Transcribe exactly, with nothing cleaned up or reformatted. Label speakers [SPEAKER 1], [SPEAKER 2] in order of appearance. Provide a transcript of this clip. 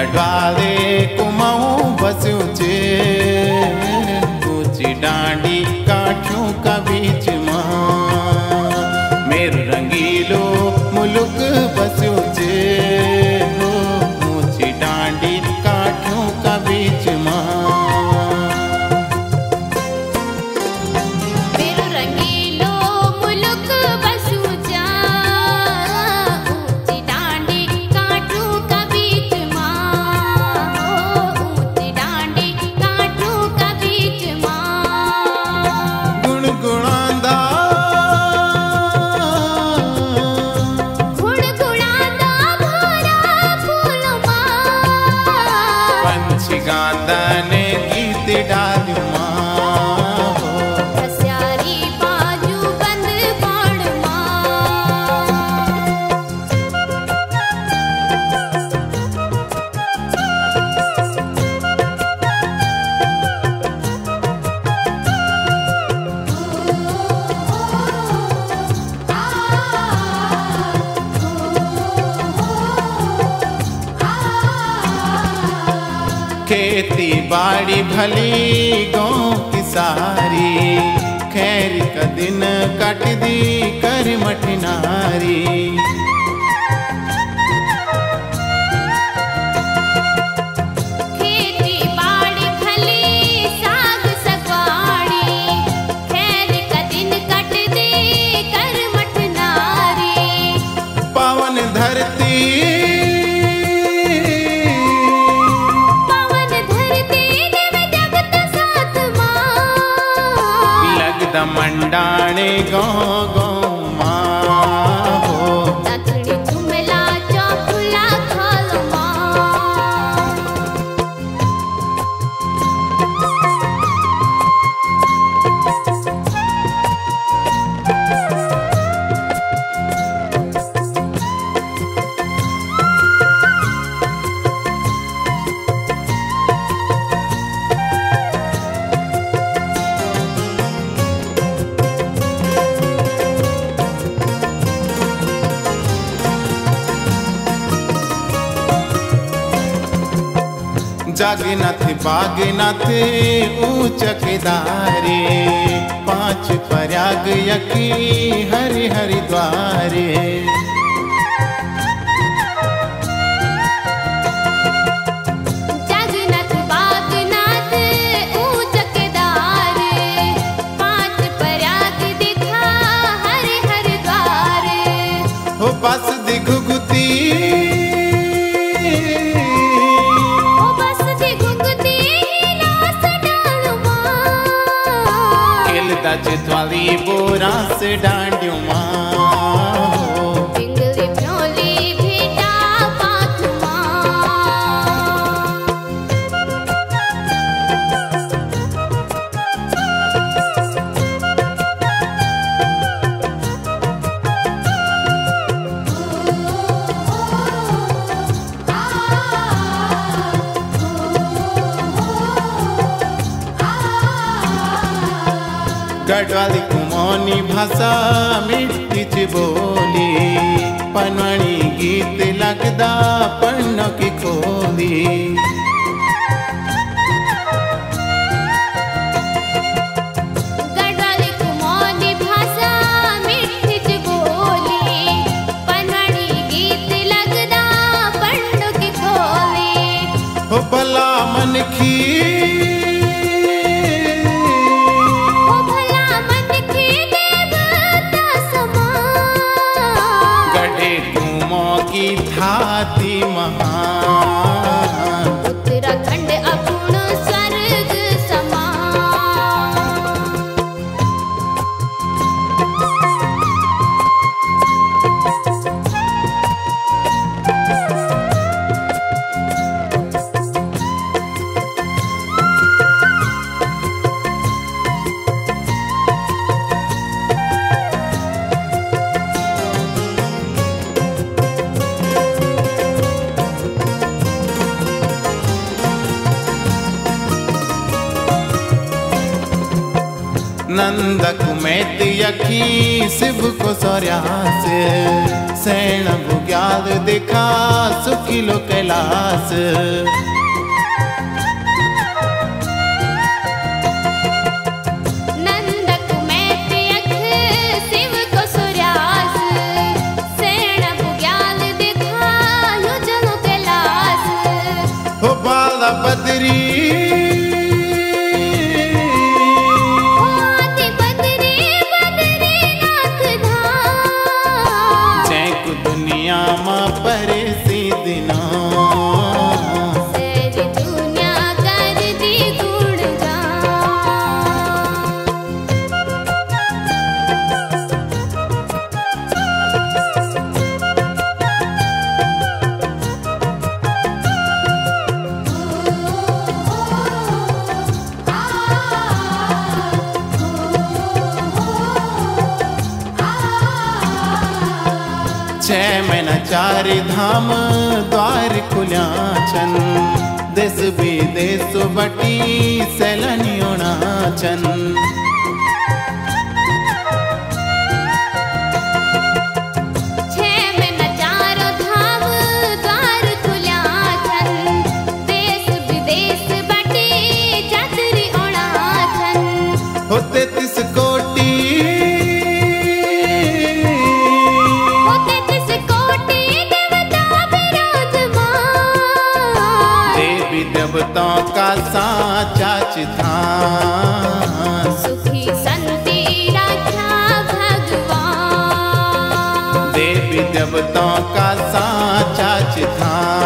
[SPEAKER 1] गढ़वाले कुमाऊं बस्यो छे ऊंची डांडी काठियों का बीच मां मेरु रंगीलो मुलुक बस्यो छे ऊंची डांडी काठियों का बीच मां गांदा ने गीत डाल्यो मां
[SPEAKER 2] हस्यारी बाजू बंद बाण
[SPEAKER 1] खेती बाड़ी भली गाँव की सारी खैर का दिन कट दी कर मठनारी
[SPEAKER 2] खेती बाड़ी भली साग सगवाड़ी खैर का दिन कट दी कर मठनारी
[SPEAKER 1] पवन धरती मंडाणे गाँव गाँव मां हो
[SPEAKER 2] दक्षिणी झुमला चौफुला खोल
[SPEAKER 1] जागनाथ बागनाथ ऊंच केदारे पांच प्रयाग यकी हरि हरि द्वारे
[SPEAKER 2] जागनाथ बागनाथ ऊंच केदारे पांच प्रयाग दिखा हरि हरि द्वारे
[SPEAKER 1] हो बस दिघुगुती चितवाली बोरा से डांडियो मां
[SPEAKER 2] पिंगली प्योली भेटा पाथ
[SPEAKER 1] गढ़वाली कुमाऊनी भाषा मिठी च बोली पनवाणी गीत लगदा पन्नों की खोली
[SPEAKER 2] गढ़वाली कुमाऊनी भाषा मिठी च बोली पनवाणी गीत लगदा पन्नों की खोली
[SPEAKER 1] हो भला मन की की थाती महान
[SPEAKER 2] उत्तराखंड अपूर्ण स्वर्ग समान
[SPEAKER 1] नंदक में यखी शिव को सौर्यास सैण बुग्याल दिखा सुखिलो कैलाश
[SPEAKER 2] नंदक में यख शिव को सौर्यास सैण बुग्याल दिखा युजलो कैलाश
[SPEAKER 1] हो बाला बदरी परे सी दिना
[SPEAKER 2] सारी दुनिया कर दी गुणगान
[SPEAKER 1] छह महीना चारि धाम द्वार खुलिया छन देश विदेश बटी सैलानियों छन
[SPEAKER 2] छह महीना चारो धाम द्वार खुलिया छन देश विदेश बटी यात्री ओणा छन
[SPEAKER 1] होते तिस कोटि देवताओं का साचा चितान
[SPEAKER 2] सुखी संति राख्या भगवान
[SPEAKER 1] देवी देवताओं का साचा चितान